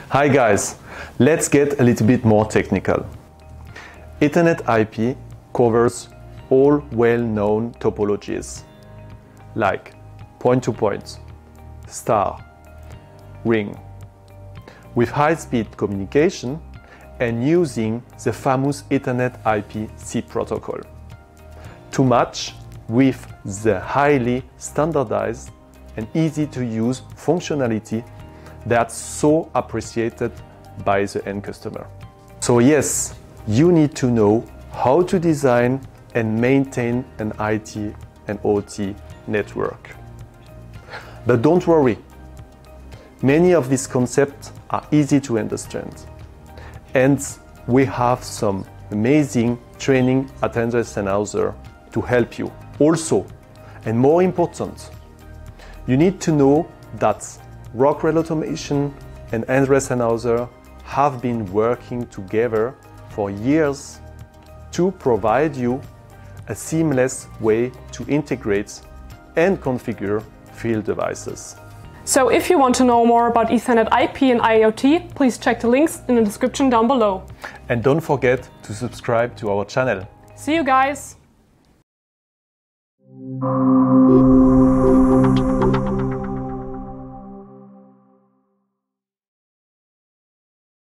Hi guys, let's get a little bit more technical. Ethernet IP covers all well-known topologies like point-to-point, star, ring, with high-speed communication and using the famous Ethernet IP-C protocol to match with the highly standardized and easy-to-use functionality that's so appreciated by the end customer. So yes, you need to know how to design and maintain an IT and OT network. But don't worry, many of these concepts are easy to understand. And we have some amazing training at Endress+Hauser to help you. Also, and more important, you need to know that Rockwell Automation and Endress+Hauser have been working together for years to provide you a seamless way to integrate and configure field devices. So if you want to know more about Ethernet IP and IoT, please check the links in the description down below. And don't forget to subscribe to our channel. See you guys!